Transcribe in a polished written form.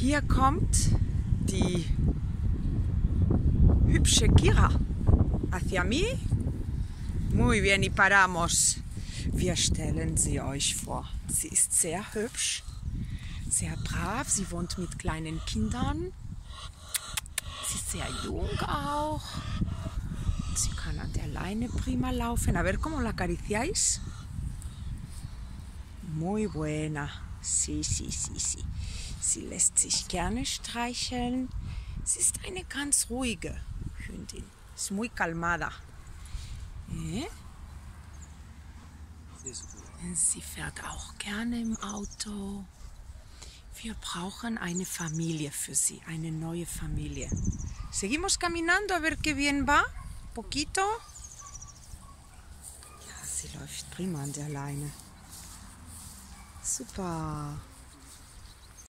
Hier kommt die hübsche Kira hacia mí. Muy bien, y paramos. Wir stellen sie euch vor. Sie ist sehr hübsch, sehr brav. Sie wohnt mit kleinen Kindern. Sie ist sehr jung auch. Sie kann an der Leine prima laufen. A ver cómo la acariciáis. Muy buena. Sí, sí, sí, sí. Sie lässt sich gerne streicheln. Sie ist eine ganz ruhige Hündin. Ist muy calmada. Sie fährt auch gerne im Auto. Wir brauchen eine Familie für sie, eine neue Familie. Seguimos caminando a ver qué bien va. Poquito. Ja, sie läuft prima an der Leine. Super.